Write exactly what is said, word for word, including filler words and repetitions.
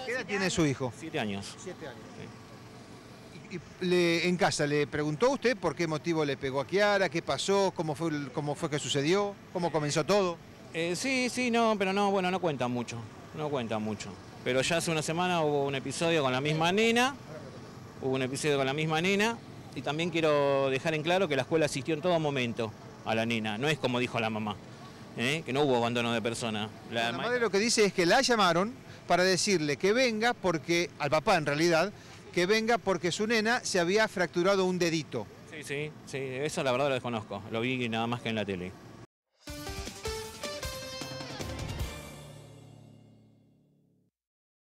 ¿Qué edad tiene su hijo? Siete años. Siete años. Sí. Y, y le, en casa, ¿le preguntó usted por qué motivo le pegó a Kiara? ¿Qué pasó? ¿Cómo fue, cómo fue que sucedió? ¿Cómo comenzó todo? Eh, sí, sí, no, pero no, bueno, no cuentan mucho. No cuentan mucho. Pero ya hace una semana hubo un episodio con la misma nena. Hubo un episodio con la misma nena. Y también quiero dejar en claro que la escuela asistió en todo momento a la nena. No es como dijo la mamá, ¿eh? Que no hubo abandono de persona. La, la madre lo que dice es que la llamaron para decirle que venga porque, al papá en realidad, que venga porque su nena se había fracturado un dedito. Sí, sí, sí, eso la verdad lo desconozco. Lo vi nada más que en la tele.